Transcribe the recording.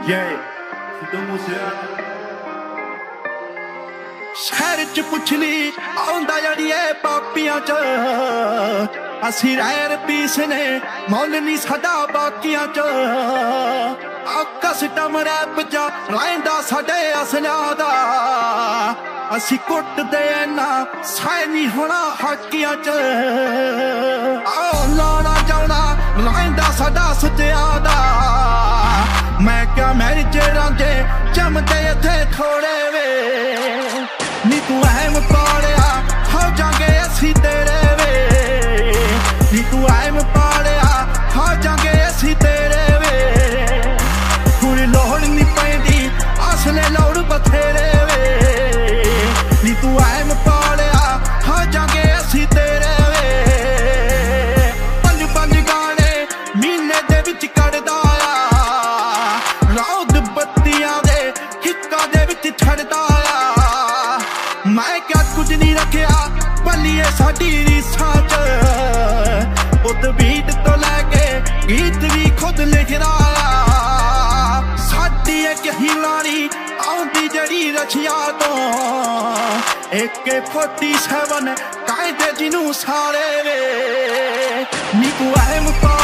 शहर च पुछ ली आउंदा जड़िए पापियां च असी रैर पीस ने मुल नी साडा बाकियां च कस्टम रैप च रैंदा साडे असलियां दा असी कुटदे ना सह नी होना हाकियां च लाना जाना रैंदा साडा सत्या दा मैं क्या मेरे चेरांगे चमदे इत्थे थोड़े वे नी तू अहम पालिया हो जांगे असी तेरे वे नी तू अहम पालिया हो जांगे असी तेरे वे हुण लोड़ नी पैंदी असले लोड़ बथेरे वे नी तू अहम पालिया हो जांगे असी तेरे वे पंज पंज गाने महीने दे विच कढ़दा रौद बत्तियां दे हिक्का दे विच छड़दा मैं क्या कुछ नहीं रखिया भलिए साडी रीसां च उत बीट तो लैके गीत भी खुद लिखदा साडी एक हिलानी आउंदी जड़ी रशिया तो AK-47 कायदे जिनू सारे वे नी तू अहम